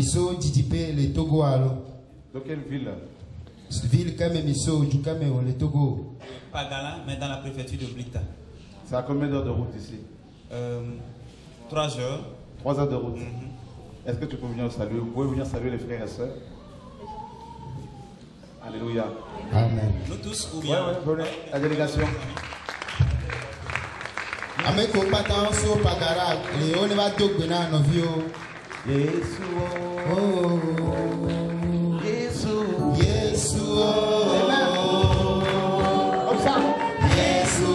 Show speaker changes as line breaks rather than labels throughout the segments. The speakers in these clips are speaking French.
Miso Didipé, le Togo alors.
Dans quelle ville?
Ville comme Miso, du Cameroun, le Togo.
Pagala, mais dans la préfecture de Blita.
C'est à combien d'heures de route ici?
3 heures.
3 heures de route. Est-ce que tu peux venir saluer? Vous pouvez venir saluer les frères et sœurs? Alléluia.
Amen.
Nous tous ou bien?
Ouais, venez. La délégation.
Ameko patan so pagara, et on va tout bena novio.
Yesu,
Oh,
Yesu,
Yesu,
comme ça.
Yesu,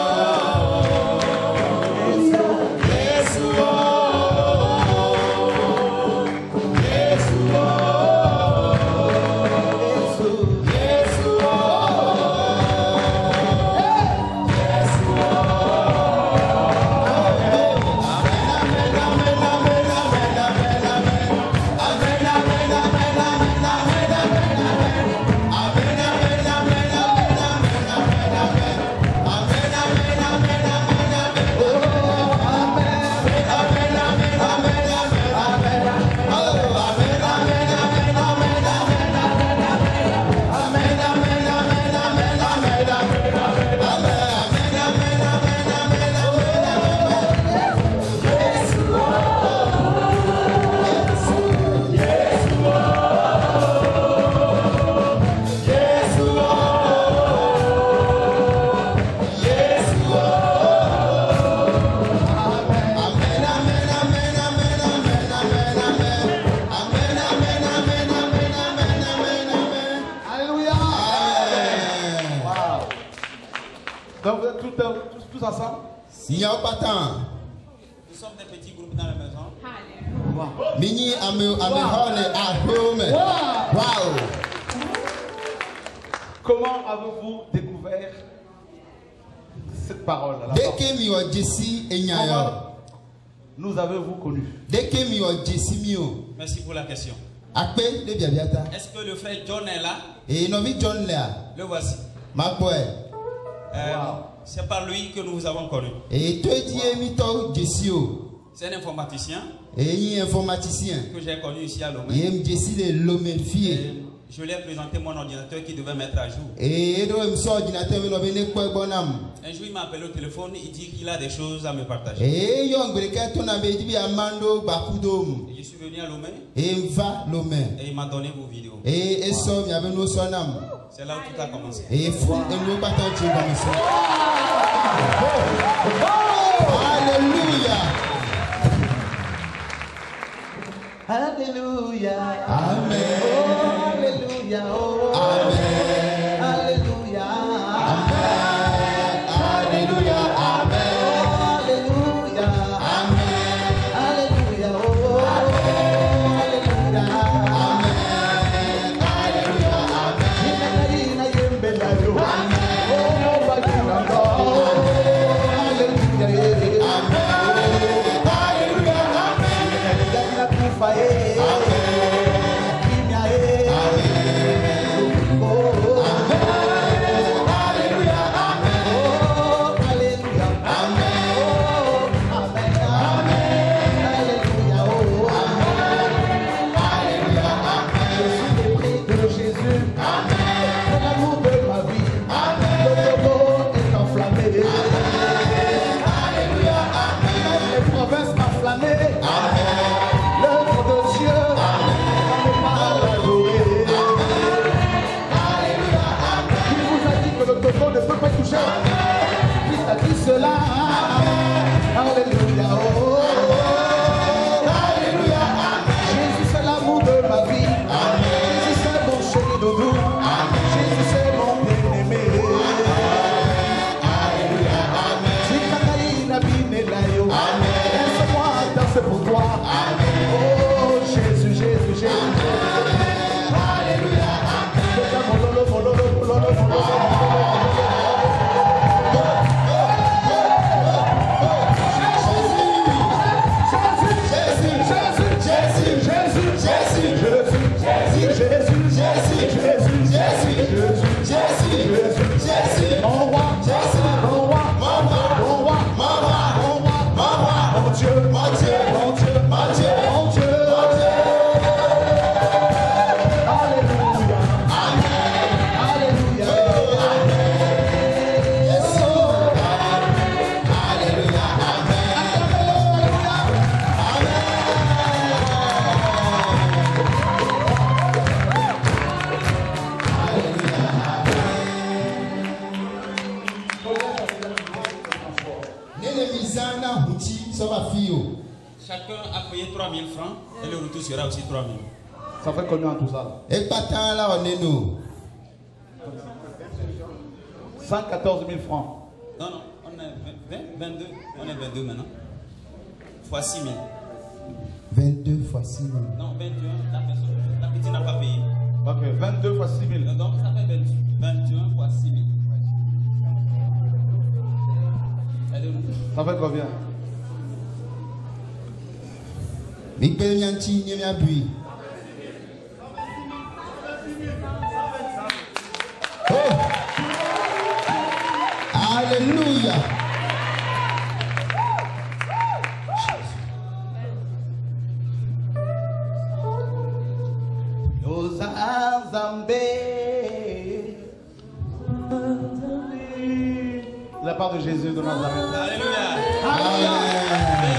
Donc vous êtes tous ensemble?
Signor Patan,
Nous sommes des petits groupes dans la maison.
Mini Amehole at home. Wow.
Comment avez-vous découvert cette parole?
Dès mi o Jesse Enyayo.
Nous avez-vous connus?
Dès que mi o Jesse mio.
Merci pour la question.
Akpe de biabiata.
Est-ce que le frère John est là?
Et novi John Lea.
Le voici.
Ma boy.
C'est par lui que nous vous avons connu.
Et toi dis mi to Jesse o.
C'est un informaticien
Et il informaticien.
que j'ai connu ici à Lomé.
Et Jesse de Lomefie.
Je lui ai présenté mon ordinateur qui devait mettre à jour.
Et do me so ordinateur mi no bene ko bonam.
Un jour, il m'a appelé au téléphone, il dit qu'il a des choses à me partager.
Et yo ngreke to na be di amando bakudom.
Et je suis venu à Lomé
Et mva Lomé.
et il m'a donné vos vidéos.
Et eso mi ave no sonam.
C'est là où tout a commencé.
Et fou et nous Patan tu comme ça. Alléluia.
Alléluia.
Amen.
Alléluia.
Amen.
Alléluia.
Amen. Alléluia. Amen.
Alléluia.
Amen.
Alléluia. Alléluia.
Amen. Alléluia.
Amen.
payer 3000 francs et le retour sera aussi 3000.
Ça fait combien en tout ça?
Et pas tant là, on est nous.
114 000 francs.
Non, non, on est 22. On est 22 maintenant. Fois 6 000.
22 fois 6 000.
Non, 21. La petite n'a pas payé.
Ok, 22 fois 6 000.
Donc ça fait 21 fois 6 000.
Ça fait combien?
Mais que n'y a-t-il n'y a plus. Oh! Alléluia!
De la part de Jésus de Nazareth.
Alléluia.
Amen.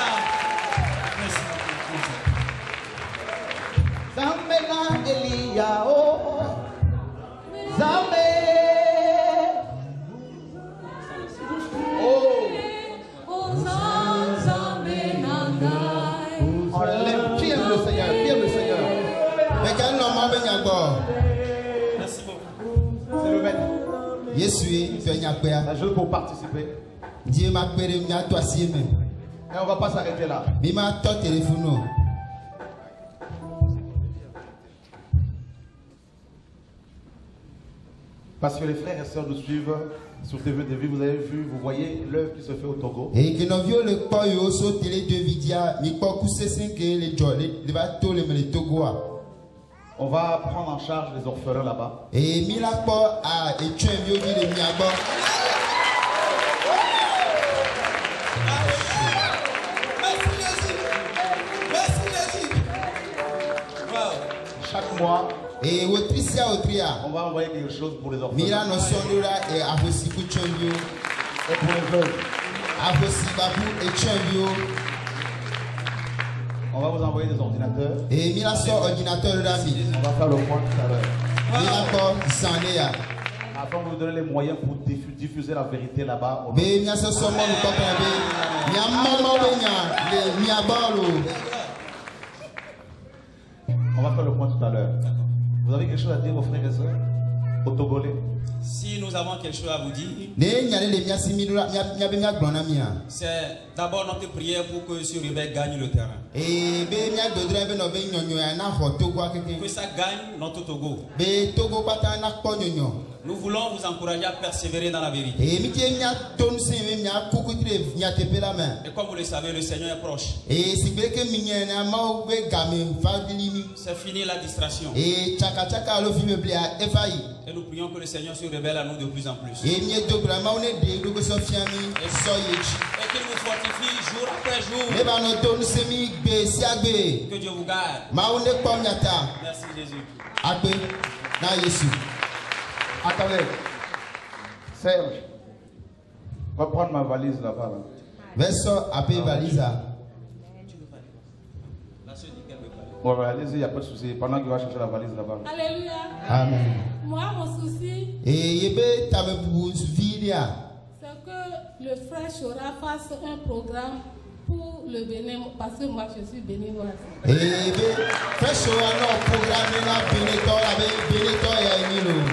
Zambe na Elia, oh. Zambe. Oh. On l'aime. Qui aime le Seigneur? Qui aime le Seigneur?
Mais quel nom m'a bien d'abord?
Merci beaucoup.
C'est le maître.
Yesu, tu es un
La jeune pour participer.
Dieu m'a payé à toi si même.
Et on ne va pas s'arrêter là.
Mais m'a ton téléphone.
Parce que les frères et sœurs nous suivent sur TV. Vous avez vu, vous voyez l'œuvre qui se fait au Togo.
Et que nous vions le corps et aussi télé de vidéo, mais pas pousser 5 les bateaux les Togo.
On va prendre en charge les orphelins là-bas.
Et Mila pas à et tu es mieux dit de Miabo.
Chaque mois,
Et Otrisia Otria.
on va envoyer quelque chose pour les orphelins.
Mila no sondura et Abosi Kuchonyo.
Et pour les veuves.
Abosi Babu et Chonyo.
On va vous envoyer des ordinateurs.
Et Mila sort ordinateur d'ami.
On va faire le point tout à l'heure.
Mila pas Sandea.
Afin de vous donner les moyens pour diffuser la vérité là-bas.
Mais Mia se sommes nous pas Mia maman Benya. Mia Balo.
On va faire le point tout à l'heure. Vous avez quelque chose à dire aux frères et sœurs? Aux Togolais?
Si nous avons quelque chose à vous dire,
Ne nyale le Mia Similura Mia Benya Glona Mia.
c'est d'abord notre prière pour que ce rebelle gagne le terrain.
Et be Mia Dodre be no be nyonyo ya na ho Togo akeke.
Que ça gagne notre Togo.
Be Togo bata na kpo nyonyo.
Nous voulons vous encourager à persévérer dans la vérité.
Et mi tie Mia ton se Mia kukutre Mia tepe la main.
Et comme vous le savez, le Seigneur est proche.
Et si be ke minye na ma o be game fa dilimi.
C'est fini la distraction.
Et chaka chaka lo fi me blia efai.
Et nous prions que le Seigneur se révèle à nous de plus en plus.
Et mi do grama on de do so fiami so yechi.
Et qu'il nous fortifie jour après jour.
Le ba no ton se mi gbe si agbe.
Que Dieu vous garde.
Ma on de kpom nyata.
Merci Jésus.
Agbe na Yesu.
Attendez. Serge, va prendre ma valise là-bas. Là.
Verso ape baliza.
La sœur dit qu'elle veut parler.
Bon, allez-y, il n'y a pas de souci. Pendant qu'il va chercher la valise là-bas.
Alléluia.
Amen.
Moi, mon souci,
Et yebe tame bu vilia.
c'est que le frère Chora fasse un programme pour le Bénin, parce que moi, je suis béninoise.
Et yebe fresh no programme na beneto abe beneto ya nilo.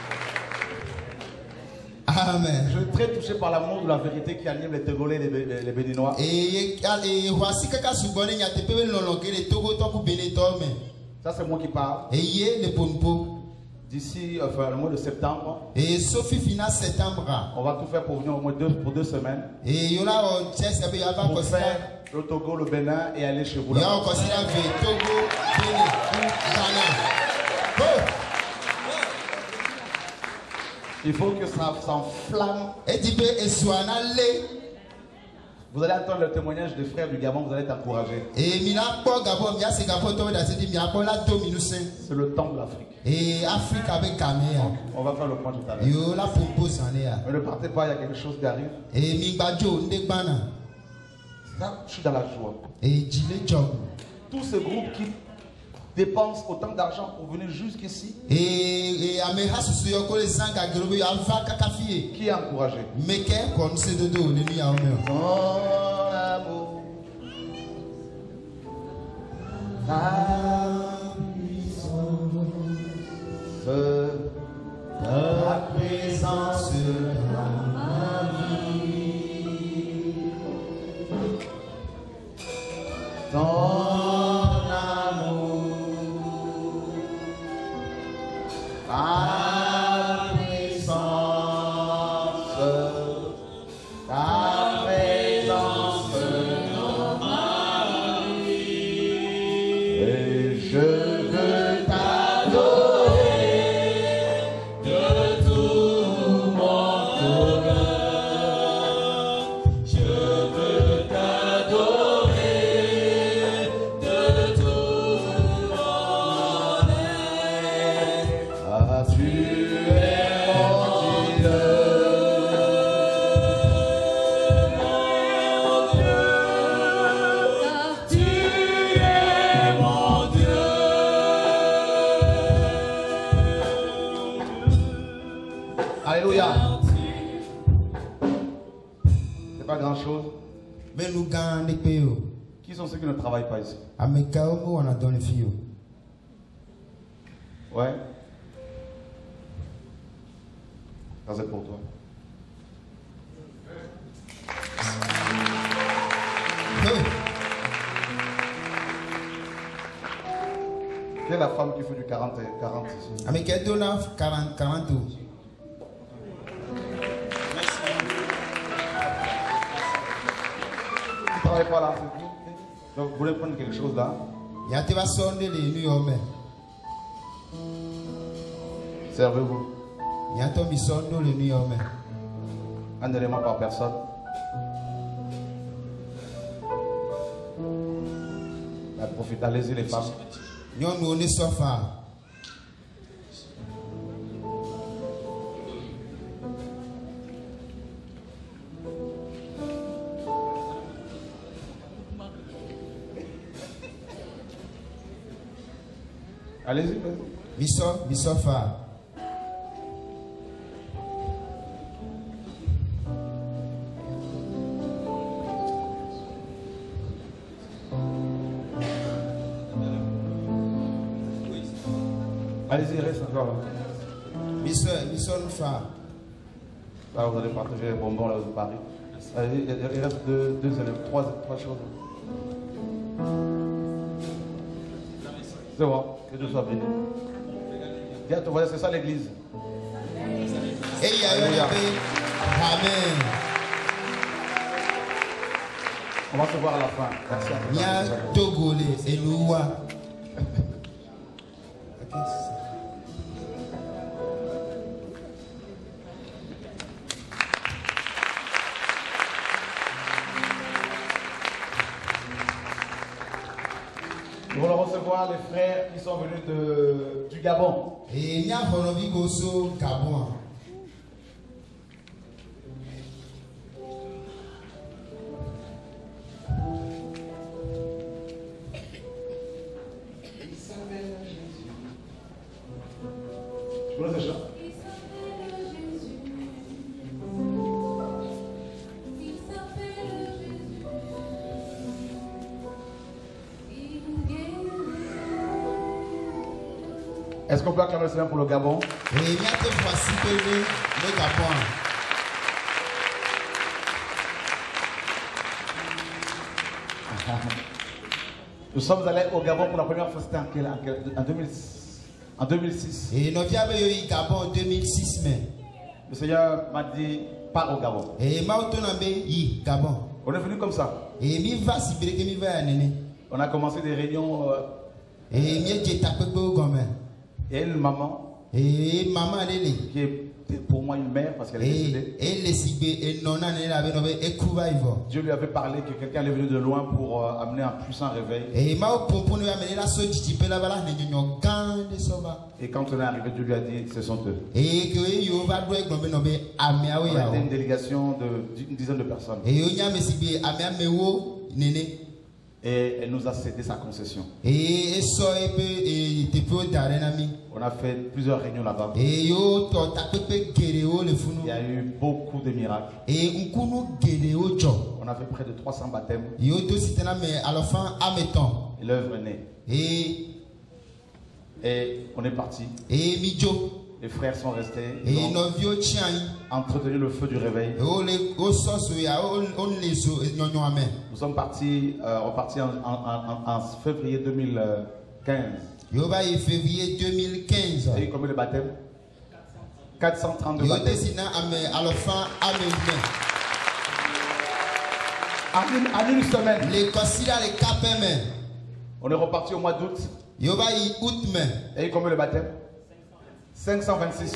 Amen.
Je suis très touché par l'amour de la vérité qui anime les Togolais et les Béninois.
Et voici kaka subone nya te pe lolo ke le Togo to ku beneto me.
Ça, c'est moi qui parle.
Et yé le ponpo.
D'ici enfin, le mois de septembre,
Et Sophie fina septembre.
on va tout faire pour venir au moins pour 2 semaines.
Et yola on test abe ya ba
Pour
considérer.
faire le Togo, le Bénin et aller chez vous
Ya
là.
on considère ve Togo, Bénin, Ghana. Oh.
Il faut que ça s'enflamme.
Et tu peux essuana le.
Vous allez entendre le témoignage des frères du Gabon, vous allez être encouragés.
Et mina po Gabon, mia se Gabon to da se di mia po la to minusen.
C'est le temps de l'Afrique.
Et Afrique avec Caméa.
On va faire le point tout à l'heure.
Yo la pompo sanea.
Mais ne partez pas, il y a quelque chose qui arrive.
Et mi gbajo ndegbana.
Ça, je suis dans la joie.
Et jile job.
Tous ces groupes qui dépensent autant d'argent pour venir jusqu'ici,
Et ame hasusu yo ko le zanga gerobe yo ava kakafie.
qui est encouragé?
Meke kon se dodo le mi a ome.
Ton amour
Ta présence dans ma vie, ton amour, ta présence dans ma vie, et je veux t'adorer.
Alléluia. C'est pas grand chose.
Mais nous gagnons des pays.
Qui sont ceux qui ne travaillent pas ici?
On a donné les filles.
Ouais. Ça c'est pour toi. Quelle est la femme qui fait du 40 ici?
Mais qu'elle donne 40 tours.
Tu ne travailles pas là, c'est tout. Donc vous voulez prendre quelque chose là?
Il y a des personnes qui sont là.
Servez-vous.
Il y a des personnes qui sont là.
Un élément par personne. Profitez, allez-y les femmes.
Nous on est sofa.
Allez-y.
Bisofa.
Allez-y, reste encore là.
Bisofa.
Là, vous allez partager les bonbons là de Paris. Allez, il reste trois choses. C'est bon, que Dieu soit béni. Dis à ton voisin, c'est ça l'église.
Alléluia. Amen.
On va se voir à la fin. Merci à
Nya Togolé et Noua.
Nous allons recevoir les frères qui sont venus du Gabon.
Et Nya Horobi Goso Gabon.
Tu connais ce chant? Est-ce qu'on peut acclamer le Seigneur pour le Gabon?
Et il y a des fois le Gabon.
Nous sommes allés au Gabon pour la première fois, c'était en 2006.
Et nous avons eu Gabon en 2006.
Le Seigneur m'a dit, pars au Gabon.
Et Gabon.
On est venu comme ça.
Et
on a commencé des réunions.
Et
une maman.
Et maman
qui est pour moi une mère parce qu'elle est décédée. Dieu lui avait parlé que quelqu'un allait venir de loin pour amener un puissant réveil. Et quand on est arrivé, Dieu lui a dit, ce sont eux. On a été une délégation d'une dizaine de personnes. Et elle nous a cédé sa concession. On a fait plusieurs réunions là-bas. Il y a eu beaucoup de miracles. On a fait près de 300 baptêmes. Et l'œuvre est née. Et on est parti. Et les frères sont restés. Ils ont entretenu le feu du réveil. Nous sommes partis, repartis en février 2015.
Février 2015.
Et combien de baptêmes? 432 baptêmes. En une semaine. On est reparti au mois d'août. Et combien de baptêmes? 526.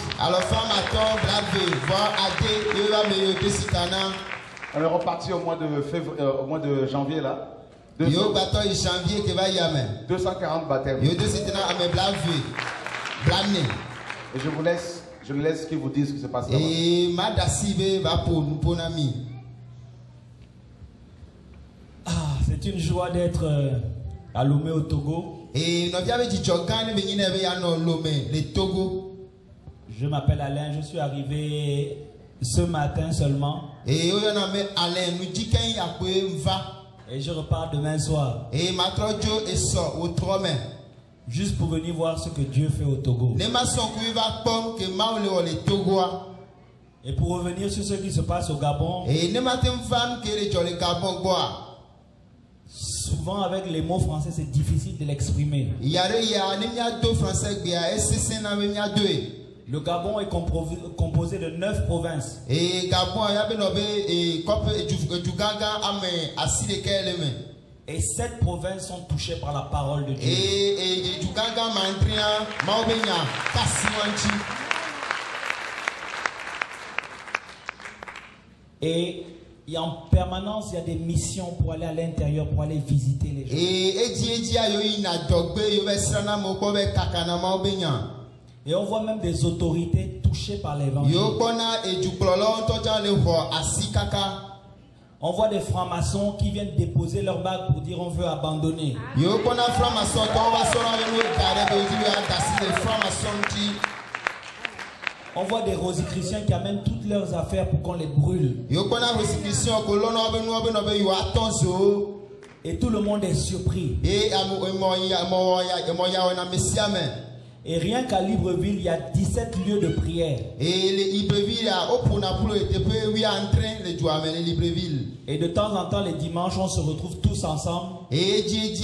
On est reparti au mois de janvier là. 240 baptêmes. Et je laisse qu'ils vous disent ce qui se passe là-bas.
C'est une joie d'être à Lomé au Togo. Je m'appelle Alain, je suis arrivé ce matin seulement. Et je repars demain soir. Juste pour venir voir ce que Dieu fait au Togo. Et pour revenir sur ce qui se passe au Gabon. Souvent avec les mots français c'est difficile de l'exprimer. Le Gabon est composé de 9 provinces. Et 7 provinces sont touchées par la parole de Dieu. Et en permanence, il y a des missions pour aller à l'intérieur, pour aller visiter les gens. Et on voit même des autorités touchées par l'évangile. On voit des francs-maçons qui viennent déposer leur bague pour dire on veut abandonner. On voit des rosicruciens qui amènent toutes leurs affaires pour qu'on les brûle. Et tout le monde est surpris. Et rien qu'à Libreville, il y a 17 lieux de prière. Et de temps en temps, les dimanches, on se retrouve tous ensemble. Et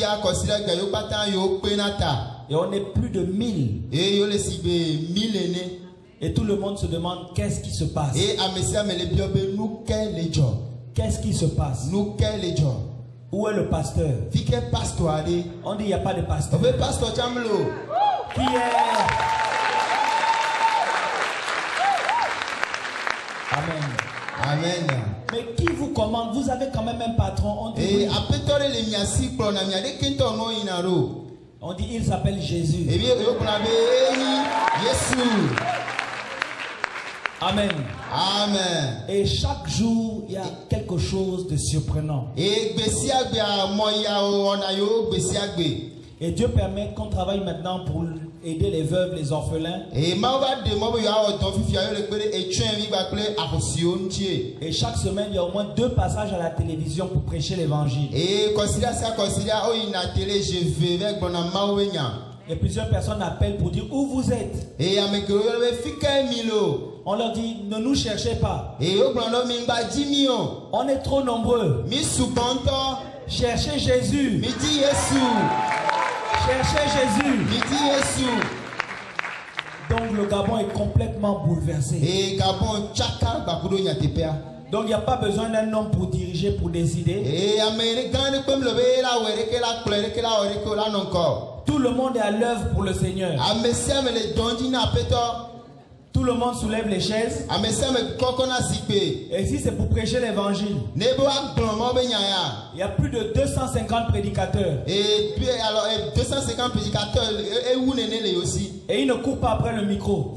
on est plus de 1000. Et tout le monde se demande qu'est-ce qui se passe. Qu'est-ce qui se passe? Où est le pasteur? On dit il n'y a pas de pasteur. Qui est? Amen.
Amen.
Mais qui vous commande? Vous avez quand même un patron. On dit, oui. On dit il s'appelle Jésus. Amen.
Amen.
Et chaque jour, il y a quelque chose de surprenant. Et Dieu permet qu'on travaille maintenant pour aider les veuves, les orphelins. Et chaque semaine, il y a au moins 2 passages à la télévision pour prêcher l'évangile. Et plusieurs personnes appellent pour dire où vous êtes. On leur dit ne nous cherchez pas. On est trop nombreux. Cherchez Jésus. Cherchez Jésus. Donc le Gabon est complètement bouleversé. Donc il n'y a pas besoin d'un homme pour diriger, pour décider. Tout le monde est à l'œuvre pour le Seigneur. Tout le monde soulève les chaises. Et si c'est pour prêcher l'évangile, il y a plus de 250 prédicateurs. Et ils ne courent pas après le micro.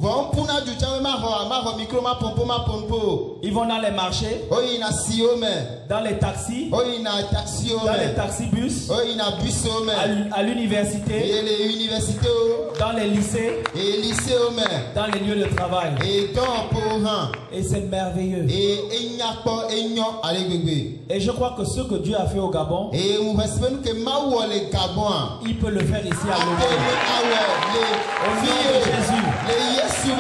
Ils vont dans les marchés, dans les taxis, dans les taxibus, à l'université, dans les lycées, dans les lieux de travail. travail. Et c'est merveilleux. Et je crois que ce que Dieu a fait au Gabon, il peut le faire ici à Lomé. Au nom de Jésus.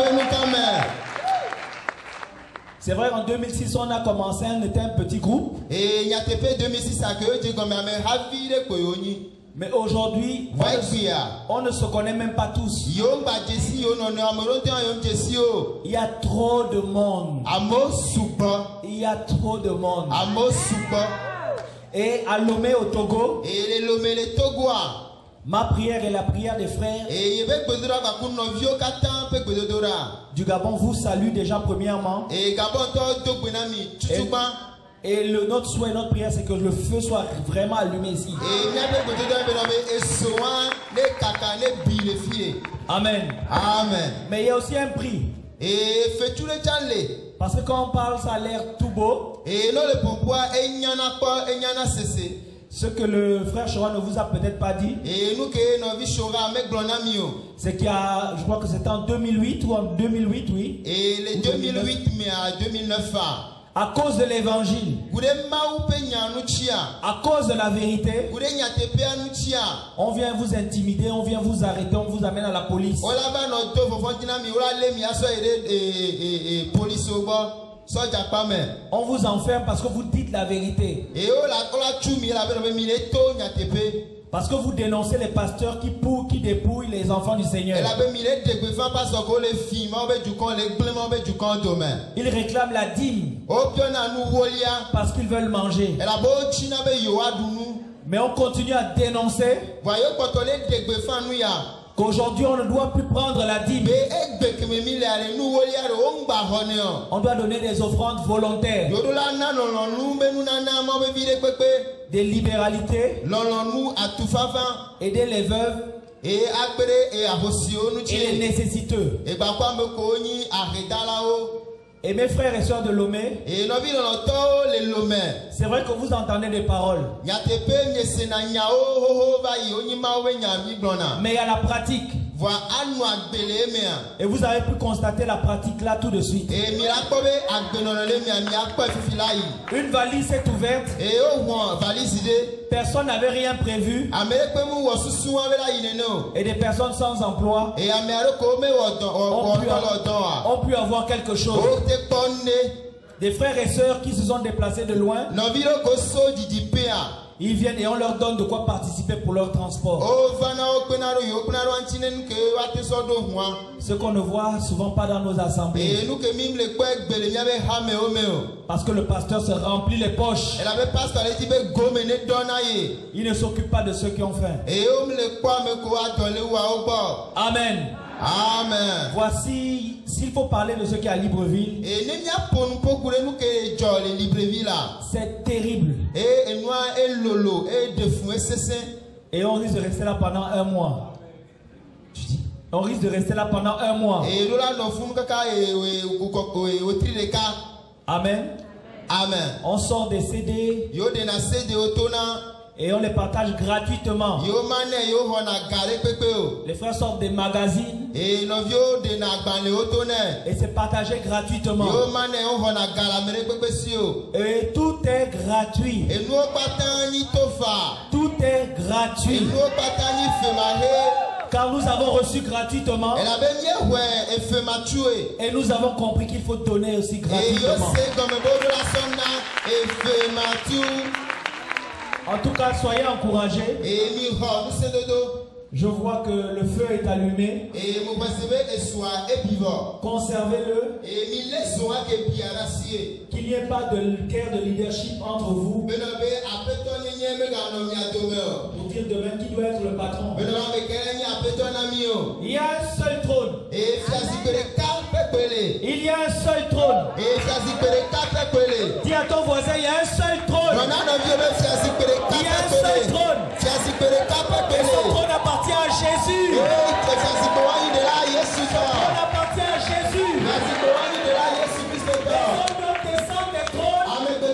C'est vrai, en 2006, on a commencé, on était un petit groupe. Mais aujourd'hui, on ne se connaît même pas tous. Il y a trop de monde. Il y a trop de monde. Et à Lomé, au Togo, ma prière et la prière des frères du Gabon vous salue déjà premièrement. Et notre souhait, notre prière, c'est que le feu soit vraiment allumé ici. Amen. Amen. Mais il y a aussi un prix. Parce que quand on parle, ça a l'air tout beau. Ce que le frère Chora ne vous a peut-être pas dit, c'est qu'il y a, je crois que c'était en 2008 ou en 2008, oui.
Et les 2008, mais à 2009.
À cause de l'évangile, à cause de la vérité, on vient vous intimider, on vient vous arrêter, on vous amène à la police. On vous enferme parce que vous dites la vérité. Parce que vous dénoncez les pasteurs qui dépouillent les enfants du Seigneur. Ils réclament la dîme parce qu'ils veulent manger. Mais on continue à dénoncer qu'aujourd'hui on ne doit plus prendre la dîme. On doit donner des offrandes volontaires. Des libéralités. Aider les veuves. Et les nécessiteux. Et mes frères et sœurs de Lomé, c'est vrai que vous entendez des paroles. Mais il y a la pratique. Et vous avez pu constater la pratique là tout de suite. Une valise est ouverte. Personne n'avait rien prévu. Et des personnes sans emploi ont pu avoir quelque chose. Des frères et sœurs qui se sont déplacés de loin, ils viennent et on leur donne de quoi participer pour leur transport. Ce qu'on ne voit souvent pas dans nos assemblées. Parce que le pasteur se remplit les poches. Il ne s'occupe pas de ceux qui ont faim. Amen. Amen. Voici, s'il faut parler de ce qui est à Libreville, c'est terrible. Et on risque de rester là pendant un mois. On risque de rester là pendant un mois. Amen. Amen. On sort des CD. Et on les partage gratuitement. Les frères sortent des magazines. Et c'est partagé gratuitement. Et tout est gratuit. Tout est gratuit. Car nous avons reçu gratuitement. Et nous avons compris qu'il faut donner aussi gratuitement. En tout cas, soyez encouragés. Je vois que le feu est allumé. Conservez-le. Qu'il n'y ait pas de guerre de leadership entre vous. Pour dire demain qui doit être le patron. Il y a un seul trône. Il y a un seul trône. Dis à ton voisin, il y a un seul trône. Il y a un seul trône. Et son trône appartient à Jésus. Son trône appartient à Jésus. Nous descendons des trônes.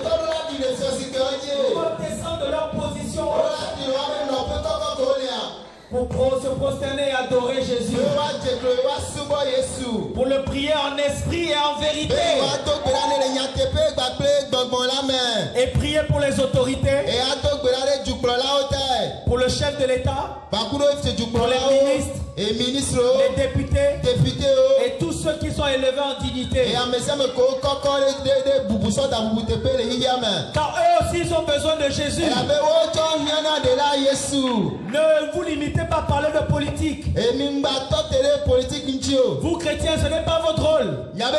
Nous descendons de leur position pour se prosterner et adorer Jésus. Pour le prier en esprit et en vérité. Et prier pour les autorités. Pour le chef de l'État. Pour les ministres. Les députés. Et tous ceux qui sont élevés en dignité. Car eux aussi ils ont besoin de Jésus. Ne vous limitez pas à parler de politique. Vous chrétiens, ce n'est pas votre rôle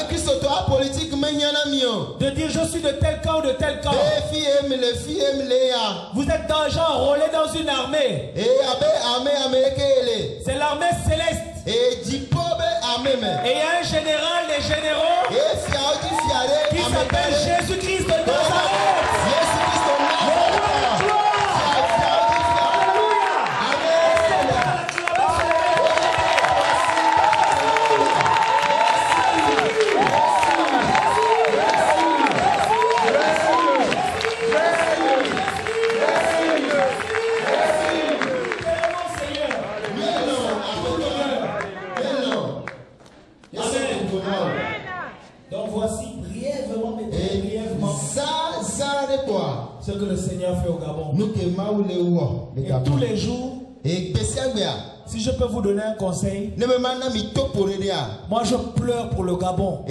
de dire je suis de tel camp ou de tel camp. Vous êtes déjà enrôlé dans une armée. C'est l'armée céleste. Et il y a un général des généraux qui s'appelle Jésus-Christ de Nazareth. Donc voici brièvement ce que le Seigneur fait au Gabon. Et tous les jours, si je peux vous donner un conseil, moi je pleure pour le Gabon.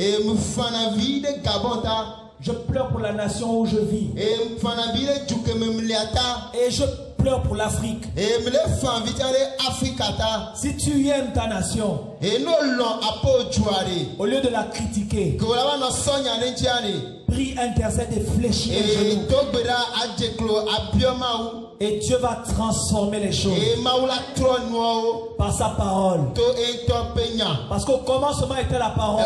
Je pleure pour la nation où je vis. Et je pleure pour l'Afrique. Si tu aimes ta nation, au lieu de la critiquer, prie, intercède et fléchis les genoux. Et Dieu va transformer les choses par sa parole. Parce qu'au commencement était la parole.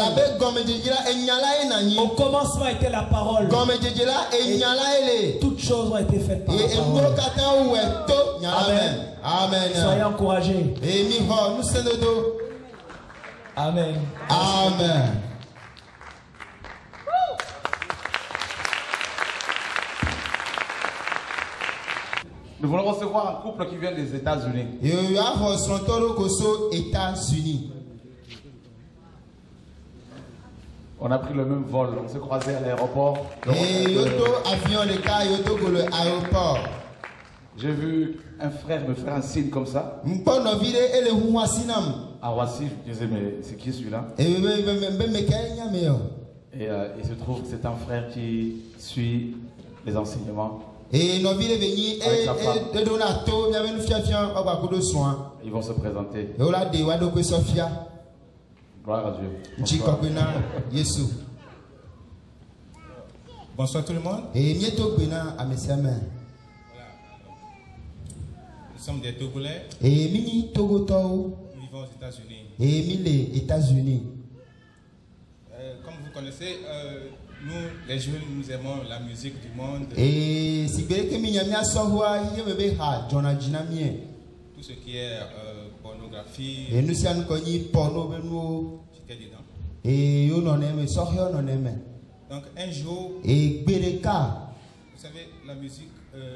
Au commencement était la parole. Et toutes choses ont été faites par la parole. Amen. Amen. Soyez encouragés. Amen.
Amen.
Nous voulons recevoir un couple qui vient des États-Unis. On a pris le même vol, on s'est croisés à l'aéroport. J'ai vu un frère me faire un signe comme ça. À Roissy, je disais, mais c'est qui celui-là? Et il se trouve que c'est un frère qui suit les enseignements. Et ils vont se présenter. Gloire à Dieu.
Bonsoir tout le monde. Voilà. Nous sommes des Togolais. Nous vivons aux États-Unis. Comme vous connaissez, nous, les jeunes, nous aimons la musique du monde. Tout ce qui est pornographie. J'étais dedans. Donc un jour, vous savez, la musique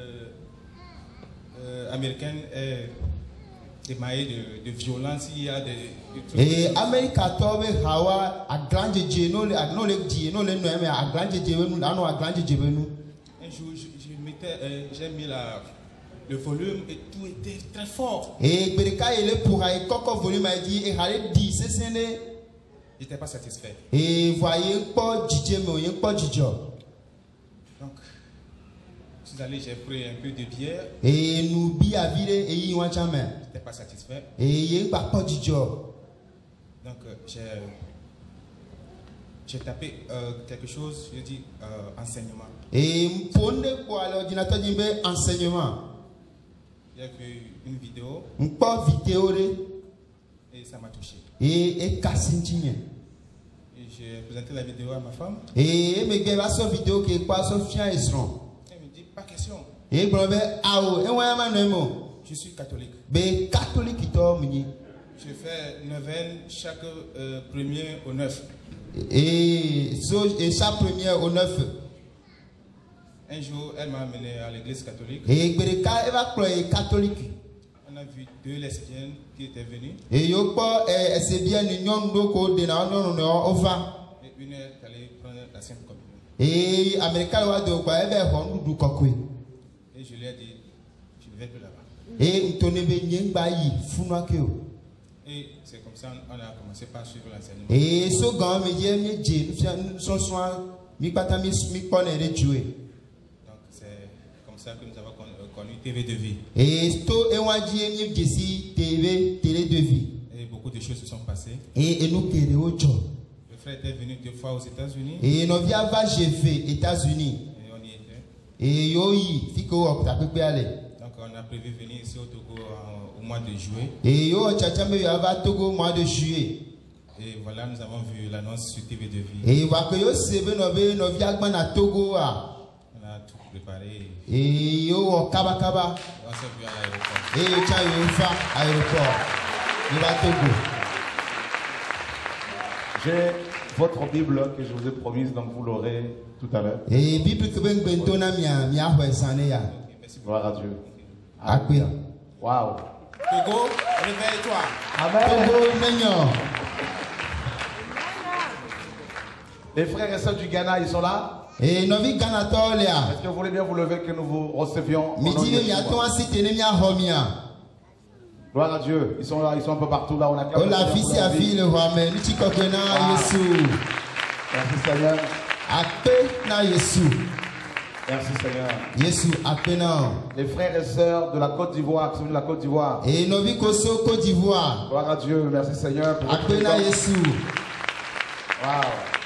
américaine est émaillée de violence. Il y a des trucs. Un jour, j'ai mis le volume et tout était très fort. Je n'étais pas satisfait. Donc, je suis allé, j'ai pris un peu de bière. Je n'étais pas satisfait. Donc, j'ai tapé quelque chose, je dis enseignement. J'ai vu une vidéo. Et ça m'a touché. Et j'ai présenté la vidéo à ma femme. Elle me dit pas question. Je suis catholique. Je fais neuvaine chaque premier au 9. Et chaque premier au 9. Un jour, elle m'a amené à l'église catholique.
On
a vu 2 lesbiennes qui étaient venues.
Et c'est bien l'union doko de na ono ova.
Et une est allée prendre la Sainte Communion.
Et américain wa de kwa ebe ho ndu kokwe.
Et je lui ai dit, je ne vais plus là-bas.
Et ntonebe nyengba yi funwa ke o.
Et c'est comme ça on a commencé par suivre l'enseignement.
Et so gan me je mi je son soin mi pata mi pone de jouer.
Donc c'est comme ça que nous avons connu TV de vie.
Et to enwaji mi jesi TV télé de vie.
Et beaucoup de choses se sont passées.
Et nous kere ojo.
Le frère était venu 2 fois aux États-Unis.
Et nous via va fait États-Unis.
Et on y était.
Et yo yi fiko opta pepe ale.
Donc on a prévu venir ici au Togo au mois de juillet.
Et yo tchatchambe yo va Togo au mois de juillet.
Et voilà, nous avons vu l'annonce sur TV de vie.
Et wakoyo sebe no via gba na Togo a.
On a tout préparé.
Et yo kaba kaba.
On s'est vu à l'aéroport.
Et yo cha yo fa aéroport. Il va Togo.
J'ai votre Bible que je vous ai promise, donc vous l'aurez tout à l'heure.
Et Bible que ben bentona mia hwesane ya.
Gloire à Dieu.
Akwe.
Waouh.
Togo, réveille-toi.
Amen.
Togo nenyo.
Les frères et sœurs du Ghana, ils sont là.
Et novi Ghana tolia.
Est-ce que vous voulez bien vous lever que nous vous recevions?
Midi ya to asitene mia homia.
Gloire à Dieu. Ils sont là, ils sont un peu partout là. On a
Oh la fille a fille le roi mais ni kokena Yesu.
Merci Seigneur.
Ape na Yesu.
Merci Seigneur.
Yesu ape na.
Les frères et sœurs de la Côte d'Ivoire, qui sont venus de la Côte d'Ivoire.
Et novi koso Côte d'Ivoire.
Gloire à Dieu. Merci Seigneur. Pour votre
Ape na
présence.
Yesu.
Wow.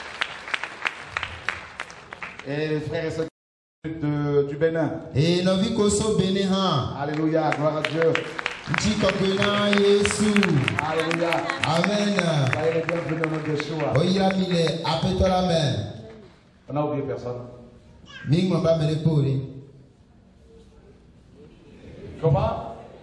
Et les frères et sœurs du Bénin.
Et novi koso Bénin.
Alléluia. Gloire à Dieu.
Ni kokena Yesu.
Alléluia.
Amen.
Soyez les bienvenus au nom de Yeshua.
Oya mile ape to la main.
On n'a oublié personne.
Ming mo ba mere pori.
Comment?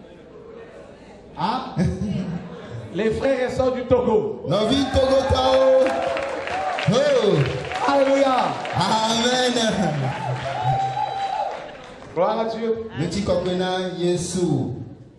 Ah? Les frères et sœurs du Togo.
Novi Togo tao. Oh.
Alléluia.
Amen.
Gloire à Dieu.
Ni kokena Yesu.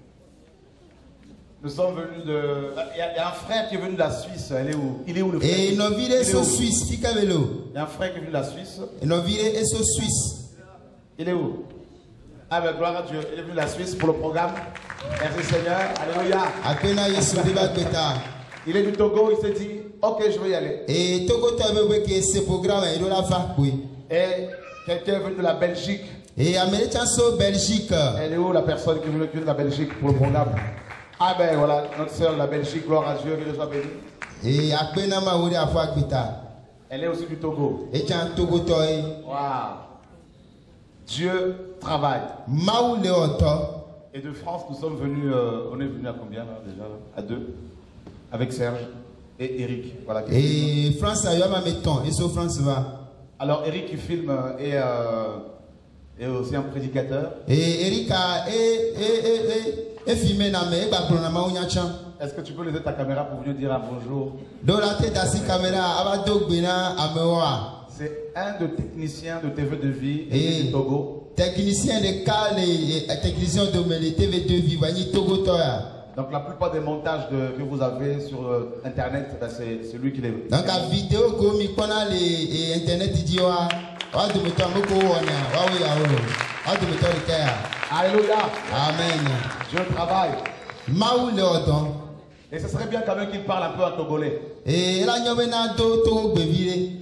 Nous sommes venus de... Il y a un frère qui est venu de la Suisse. Il est où? Il est où le frère?
Et nos villes sont suisses. Fika velo.
Il y a un frère qui est venu de la Suisse.
Et nos villes sont suisses.
Il est où? Ah ben gloire à Dieu. Il est venu de la Suisse pour le programme. Merci Seigneur. Alléluia.
Apena Yesu deba beta.
Il est du Togo. Il s'est dit, ok, je vais y aller.
Et Togo tabe que ce programme il doit faire oui.
Et quelqu'un est venu de la Belgique.
Et américain so Belgique.
Elle est où la personne qui est venue de la Belgique pour le programme? Ah ben voilà, notre sœur de la Belgique, gloire à Dieu, qu'il soit béni.
Et apena ma wori afwa beta.
Elle est aussi du Togo.
Et tiens Togo toy.
Waouh. Dieu travaille.
Maou le oto.
Et de France, nous sommes venus, on est venus à combien là déjà? À 2. Avec Serge et Eric. Voilà,
et France a eu ma mettons. Et so France va.
Alors Eric qui filme et aussi un prédicateur.
Et Eric a filmé na me ba plona ma unya chan.
Est-ce que tu peux laisser ta caméra pour venir dire un bonjour?
Dans la tête à cette caméra, abado bina amewa.
C'est un des techniciens de TV de vie et du Togo.
Technicien de cal et technicien de TV de vie, vani Togo toya.
Donc la plupart des montages que vous avez sur internet, ben, c'est lui qui les.
Donc la vidéo comme il connaît les internet dit wa de mettre moko wana wa wi awo. Wa de mettre le kaya.
Alléluia.
Amen.
Dieu travaille.
Maou le odon.
Et ce serait bien quand même qu'il parle un peu en togolais.
Et la nyobena do Togo bevire.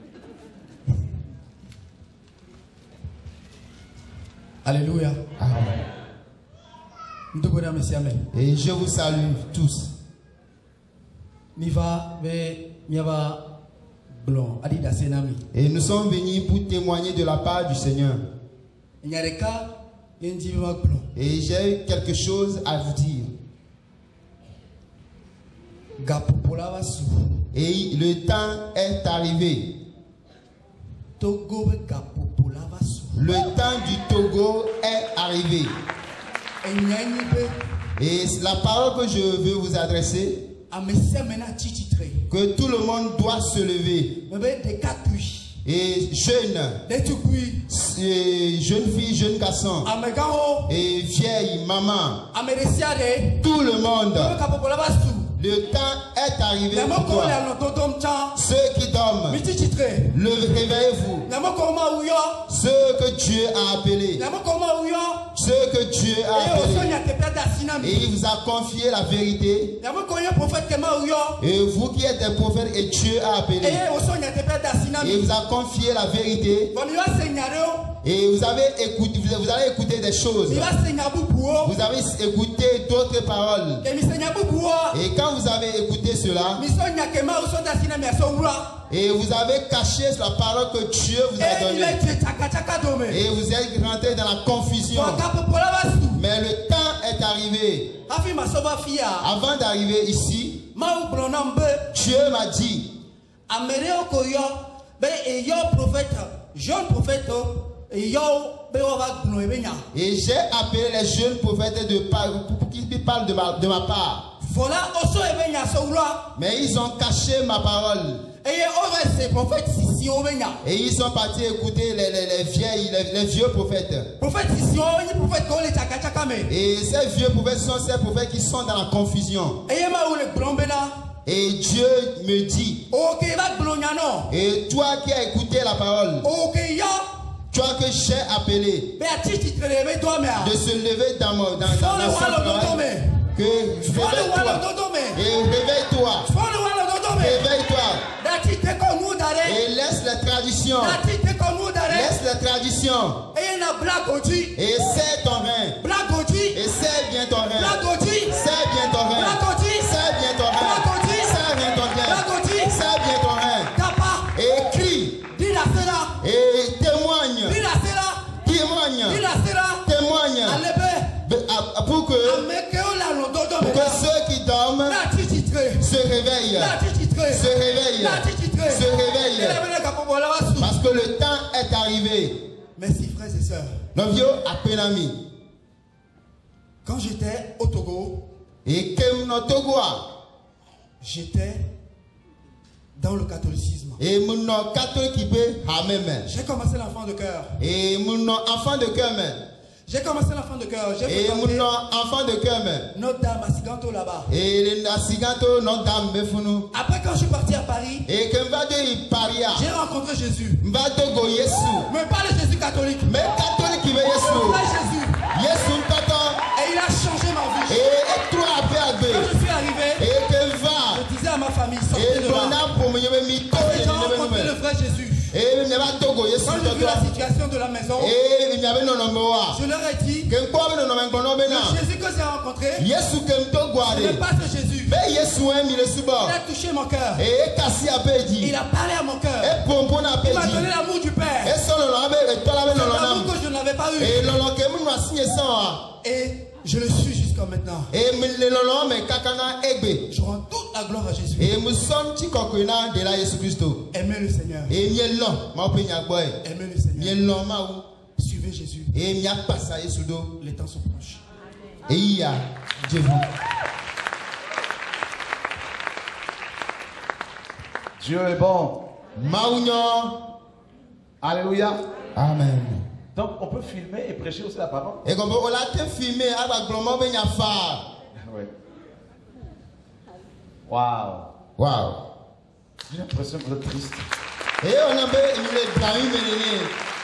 Alléluia.
Amen. Et je vous salue tous. Et nous sommes venus pour témoigner de la part du Seigneur. Et j'ai quelque chose à vous dire. Et le temps est arrivé. Le temps du Togo est arrivé. Et la parole que je veux vous adresser, que tout le monde doit se lever. Et jeune. Jeune fille, jeune garçon. Et vieille, maman. Tout le monde. Le temps est arrivé pour toi. Ceux qui dorment, réveillez-vous. Ceux que Dieu a appelés. Ceux que Dieu a appelés. Et il vous a confié la vérité. Et vous qui êtes des prophètes et Dieu a appelé. Et il vous a confié la vérité. Et vous allez écouter des choses. Vous avez écouté d'autres paroles. Et quand vous avez écouté cela, et vous avez caché la parole que Dieu vous a donnée, et vous êtes rentré dans la confusion. Mais le temps est arrivé. Avant d'arriver ici, Dieu m'a dit, jeune prophète, et j'ai appelé les jeunes prophètes pour qu'ils parlent de ma part. Mais ils ont caché ma parole. Et ils sont partis écouter les vieux prophètes. Et ces vieux prophètes sont ces prophètes qui sont dans la confusion. Et Dieu me dit, et toi qui as écouté la parole, toi que j'ai appelé de se lever dans son travail, que réveille-toi, réveille-toi, et laisse la tradition, laisse la tradition, et serre ton rein, et serre bien ton rein, serre bien ton rein, serre bien ton rein, serre bien ton rein, serre bien ton rein, et crie, et témoigne, pour que ceux qui dorment se réveillent, parce que le temps est arrivé.
Merci frères et sœurs. Quand j'étais au Togo, j'étais dans le catholicisme. J'ai commencé l'enfant de cœur. J'ai commencé l'enfant de cœur. J'ai fréquenté Notre-Dame à Siganto là-bas. Après, quand je suis parti à Paris, j'ai rencontré Jésus. Mais pas le Jésus catholique. Le vrai Jésus. Et il a changé ma vie. Quand je suis arrivé, je disais à ma famille, sortez de là. Parce que j'ai rencontré le vrai Jésus. Quand j'ai vu la situation de la maison, je leur ai dit, le Jésus que j'ai rencontré, ce n'est pas ce Jésus. Il a touché mon cœur. Il a parlé à mon cœur. Il m'a donné l'amour du Père. C'est l'amour que je n'avais pas eu. Et je le suis jusqu'à maintenant. Je rends toute la gloire à Jésus. Aimez le Seigneur. Aimez le Seigneur. Suivez Jésus. Les temps sont proches.
Dieu est bon. Alléluia.
Amen.
Donc on peut filmer et prêcher aussi la parole.
Et comme on l'a filmé avec le moment
oui. Wow. J'ai l'impression que vous êtes triste.
Et on a